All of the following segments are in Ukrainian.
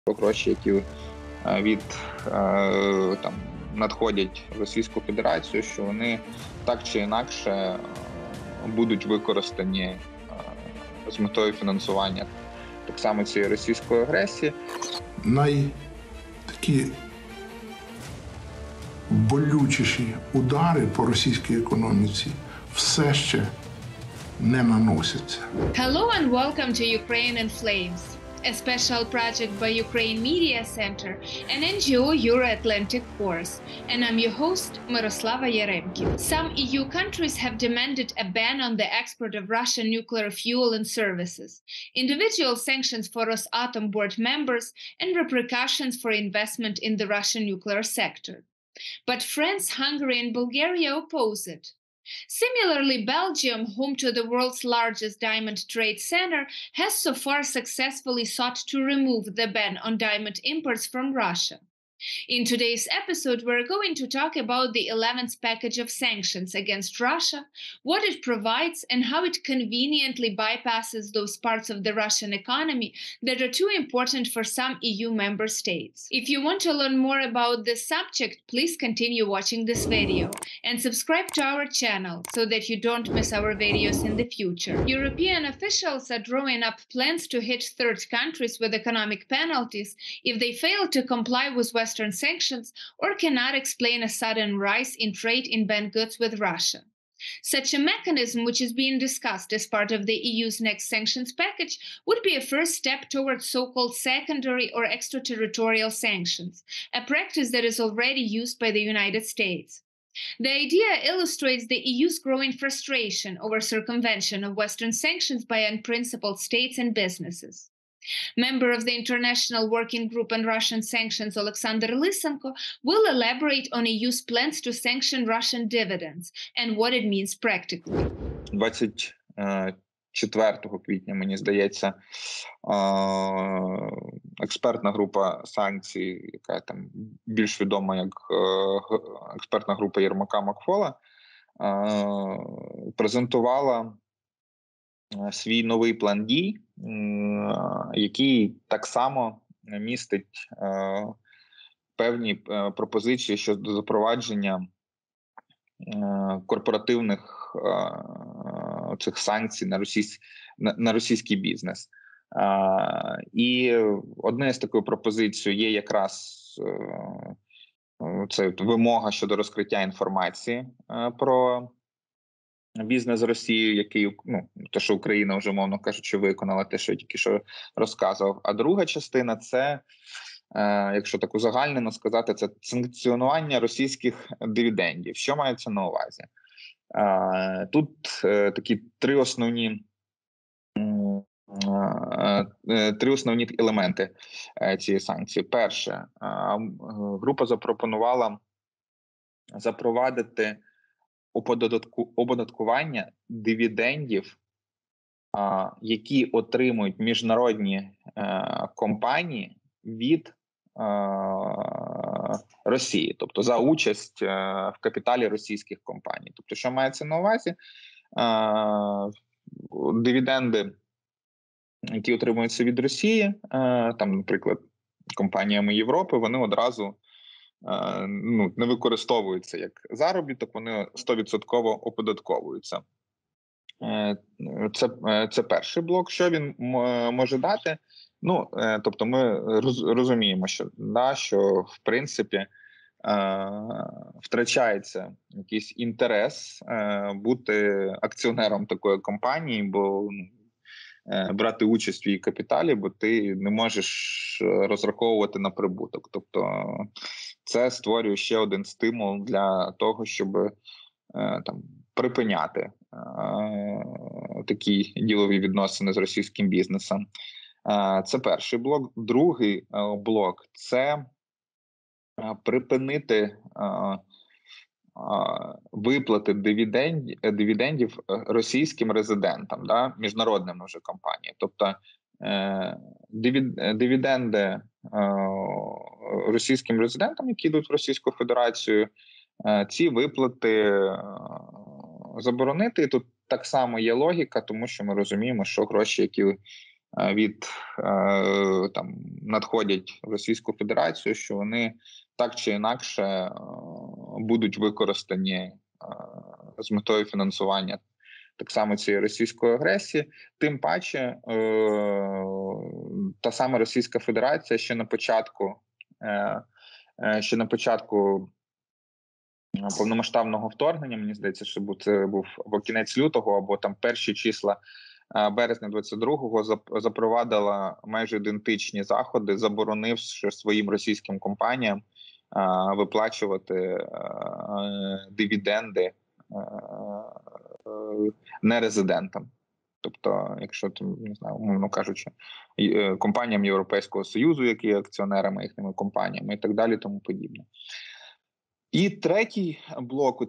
гроші, які від там надходять в Російську Федерацію, що вони так чи інакше будуть використані з метою фінансування так само цієї російської агресії. Такі болючіші удари по російській економіці все ще не наносяться. Hello and welcome to Ukraine in Flames, a special project by Ukraine Media Center and NGO Euro-Atlantic Force, and I'm your host, Miroslava Yaremkin. Some EU countries have demanded a ban on the export of Russian nuclear fuel and services, individual sanctions for Rosatom board members, and repercussions for investment in the Russian nuclear sector. But France, Hungary, and Bulgaria oppose it. Similarly, Belgium, home to the world's largest diamond trade center, has so far successfully sought to remove the ban on diamond imports from Russia. In today's episode, we're going to talk about the 11th package of sanctions against Russia, what it provides, and how it conveniently bypasses those parts of the Russian economy that are too important for some EU member states. If you want to learn more about this subject, please continue watching this video and subscribe to our channel so that you don't miss our videos in the future. European officials are drawing up plans to hit third countries with economic penalties if they fail to comply with Western sanctions or cannot explain a sudden rise in trade in banned goods with Russia. Such a mechanism, which is being discussed as part of the EU's next sanctions package, would be a first step towards so-called secondary or extraterritorial sanctions, a practice that is already used by the United States. The idea illustrates the EU's growing frustration over circumvention of Western sanctions by unprincipled states and businesses. Member of the International Working Group on Russian Sanctions Alexander Lysenko will elaborate on EU's plans to sanction Russian dividends and what it means practically. 24 квітня, мені здається, експертна група санкцій, яка там більш відома як експертна група Єрмака Макфола, презентувала свій новий план дій, який так само містить певні пропозиції щодо запровадження корпоративних цих санкцій на російський бізнес. І однією з такою пропозицією є якраз це вимога щодо розкриття інформації про бізнес з Росією, який, те, що Україна вже, мовно кажучи, виконала, те, що я тільки що розказував. А друга частина – це, якщо так узагальнено сказати, це санкціонування російських дивідендів. Що мається на увазі? Тут такі три основні елементи цієї санкції. Перше, група запропонувала запровадити оподаткування дивідендів, які отримують міжнародні компанії від Росії, тобто за участь в капіталі російських компаній. Тобто, що мається на увазі? Дивіденди, які отримуються від Росії, там, наприклад, компаніями Європи, вони одразу не використовуються як заробіток, вони 100% оподатковуються. Це перший блок. Що він може дати? Тобто ми розуміємо, що в принципі втрачається якийсь інтерес бути акціонером такої компанії, бо брати участь в її капіталі, бо ти не можеш розраховувати на прибуток. Тобто це створює ще один стимул для того, щоб припиняти такі ділові відносини з російським бізнесом. Це перший блок. Другий блок – це припинити виплати дивідендів російським резидентам, міжнародним вже компаніям. Тобто дивіденди російським резидентам, які йдуть в Російську Федерацію, ці виплати заборонити. І тут так само є логіка, тому що ми розуміємо, що гроші, які там надходять в Російську Федерацію, що вони так чи інакше будуть використані з метою фінансування так само цієї російської агресії. Тим паче та сама Російська Федерація ще на початку повномасштабного вторгнення, мені здається, що це був або кінець лютого, або там перші числа березня 22-го запровадила майже ідентичні заходи, заборонивши своїм російським компаніям виплачувати дивіденди нерезидентам. Тобто, якщо там, не знаю, умовно кажучи, компаніям Європейського Союзу, які є акціонерами їхніми компаніями і так далі, тому подібне. І третій блок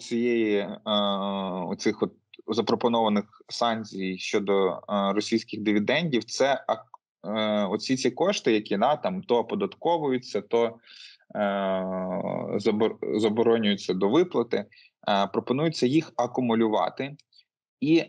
оцих запропонованих санкцій щодо російських дивідендів – це оці ці кошти, які там то оподатковуються, то заборонюються до виплати. Пропонується їх акумулювати і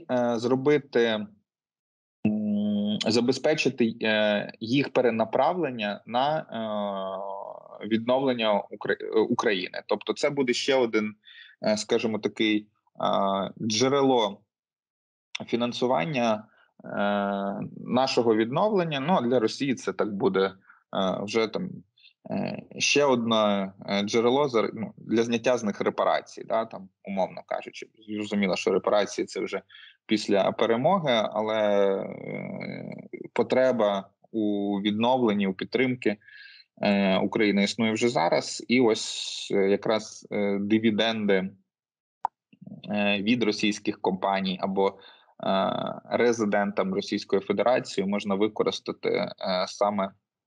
забезпечити їх перенаправлення на відновлення України. Тобто це буде ще один, скажімо, такий джерело фінансування нашого відновлення. Ну, а для Росії це так буде вже там ще одне джерело для зняття з них репарацій, там, умовно кажучи. Зрозуміло, що репарації – це вже після перемоги, але потреба у відновленні, у підтримки України існує вже зараз. І ось якраз дивіденди від російських компаній або резидентам Російської Федерації можна використати саме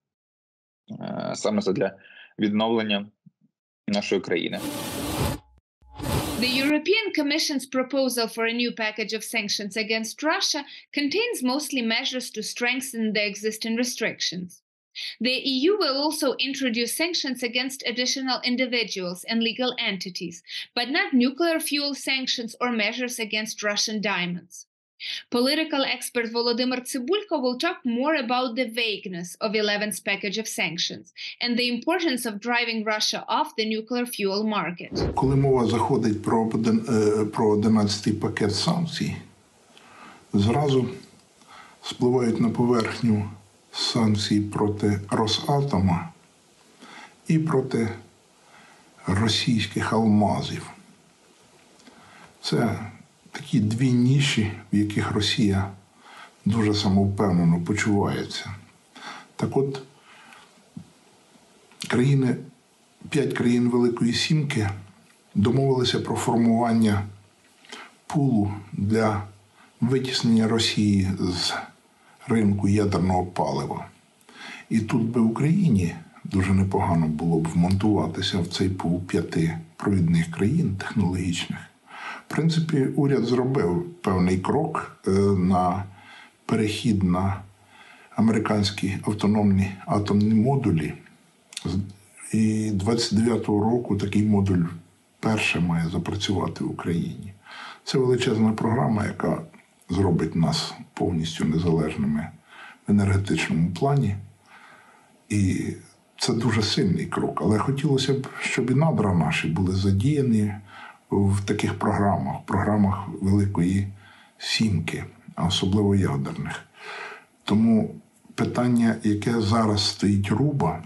задля відновлення нашої країни. The European Commission's proposal for a new package of sanctions against Russia contains mostly measures to strengthen the existing restrictions. The EU will also introduce sanctions against additional individuals and legal entities, but not nuclear fuel sanctions or measures against Russian diamonds. Political expert Volodymyr Cybulko will talk more about the vagueness of 11th package of sanctions and the importance of driving Russia off the nuclear fuel market. Коли мова заходить про 11-й пакет санкцій, зразу спливають на поверхню санкції проти Росатома і проти російських алмазів. Це такі дві ніші, в яких Росія дуже самовпевнено почувається. Так от, 5 країн Великої Сімки домовилися про формування пулу для витіснення Росії з ринку ядерного палива. І тут би Україні дуже непогано було б вмонтуватися в цей пул 5 провідних країн технологічних. В принципі, уряд зробив певний крок на перехід на американські автономні атомні модулі. І 29-го року такий модуль перше має запрацювати в Україні. Це величезна програма, яка зробить нас повністю незалежними в енергетичному плані. І це дуже сильний крок. Але хотілося б, щоб і надра наші були задіяні в таких програмах Великої Сімки, а особливо ядерних. Тому питання, яке зараз стоїть руба,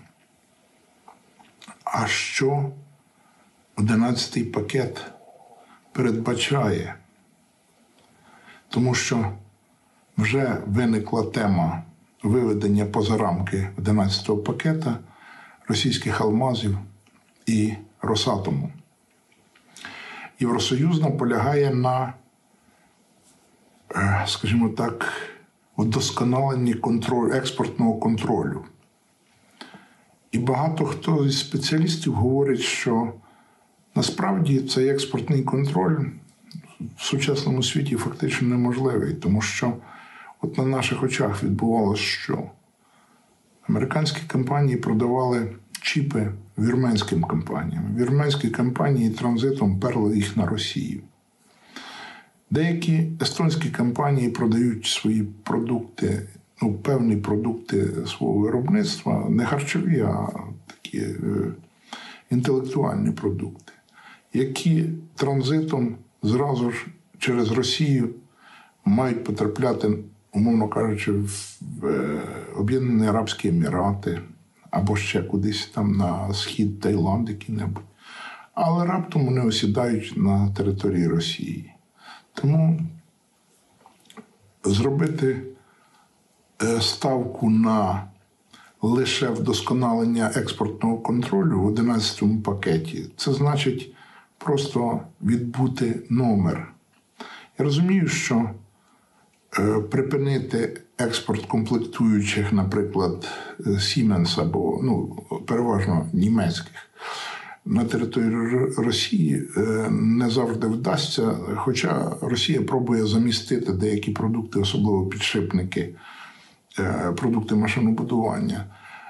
а що 11-й пакет передбачає? Тому що вже виникла тема виведення поза рамки 11-го пакета російських алмазів і Росатому. Євросоюз наполягає на, скажімо так, удосконаленні експортного контролю. І багато хто із спеціалістів говорить, що насправді цей експортний контроль в сучасному світі фактично неможливий, тому що от на наших очах відбувалося що? Американські компанії продавали чіпи вірменським компаніям. Вірменські компанії транзитом перли їх на Росію. Деякі естонські компанії продають свої продукти певні продукти свого виробництва, не харчові, а такі інтелектуальні продукти, які транзитом зразу ж через Росію мають потрапляти, умовно кажучи, в Об'єднані Арабські Емірати або ще кудись там на схід, Таїланд який-небудь. Але раптом вони осідають на території Росії. Тому зробити ставку на лише вдосконалення експортного контролю в 11-му пакеті – це значить просто відбути номер. Я розумію, що припинити експорт комплектуючих, наприклад, Siemens або, переважно німецьких, на території Росії не завжди вдасться, хоча Росія пробує замістити деякі продукти, особливо підшипники, продукти машинобудування,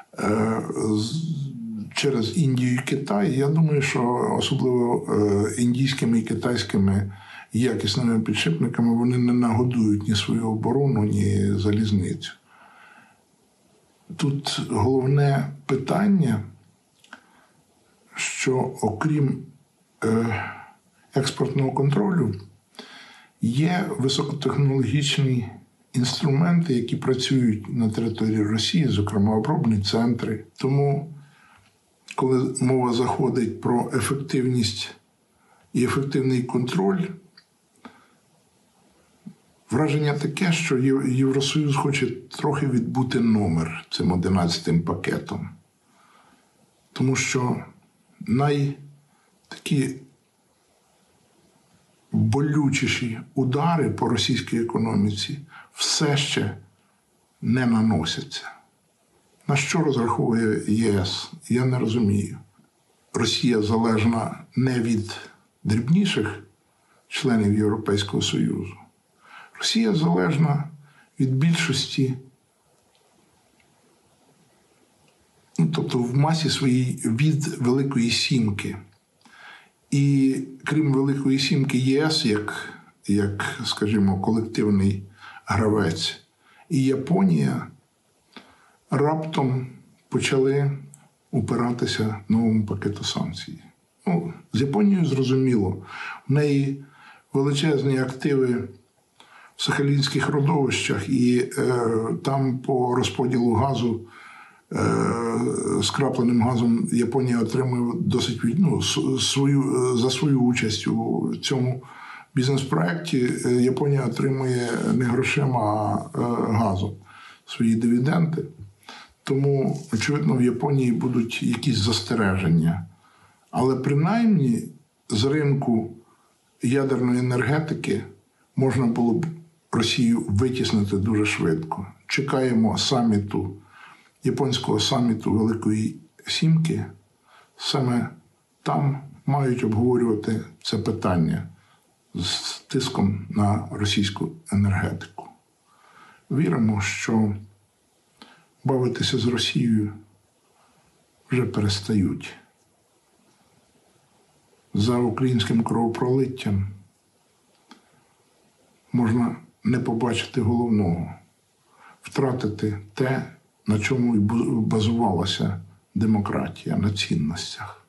через Індію і Китай. Я думаю, що особливо індійськими і китайськими якісними підшипниками вони не нагодують ні свою оборону, ні залізницю. Тут головне питання, що окрім експортного контролю, є високотехнологічні інструменти, які працюють на території Росії, зокрема обробні центри. Тому, коли мова заходить про ефективність і ефективний контроль, враження таке, що Євросоюз хоче трохи відбути номер цим 11-м пакетом. Тому що такі болючіші удари по російській економіці все ще не наносяться. На що розраховує ЄС? Я не розумію. Росія залежна не від дрібніших членів Європейського Союзу. Росія залежна від більшості, тобто в масі своїй від Великої Сімки. І крім Великої Сімки, ЄС, як, скажімо, колективний гравець, і Японія раптом почали упиратися новому пакету санкцій. З Японією зрозуміло, в неї величезні активи в Сахалінських родовищах, і там по розподілу газу, скрапленим газом Японія отримує досить за свою участь у цьому бізнес-проєкті. Японія отримує не грошима, а газом свої дивіденди. Тому, очевидно, в Японії будуть якісь застереження. Але принаймні з ринку ядерної енергетики можна було б Росію витіснити дуже швидко. Чекаємо саміту, японського саміту Великої Сімки. Саме там мають обговорювати це питання з тиском на російську енергетику. Віримо, що бавитися з Росією вже перестають. За українським кровопролиттям можна не побачити головного – втратити те, на чому і базувалася демократія, на цінностях.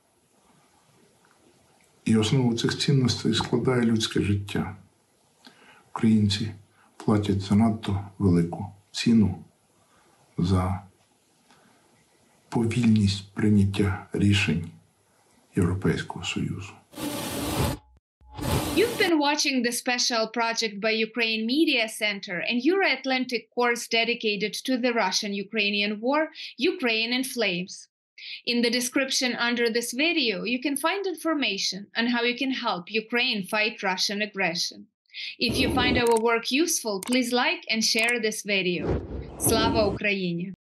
І основу цих цінностей складає людське життя. Українці платять занадто велику ціну за повільність прийняття рішень Європейського Союзу. You've been watching the special project by Ukraine Media Center and Euro-Atlantic course dedicated to the Russian-Ukrainian war, Ukraine in Flames. In the description under this video, you can find information on how you can help Ukraine fight Russian aggression. If you find our work useful, please like and share this video. Slava Ukraini!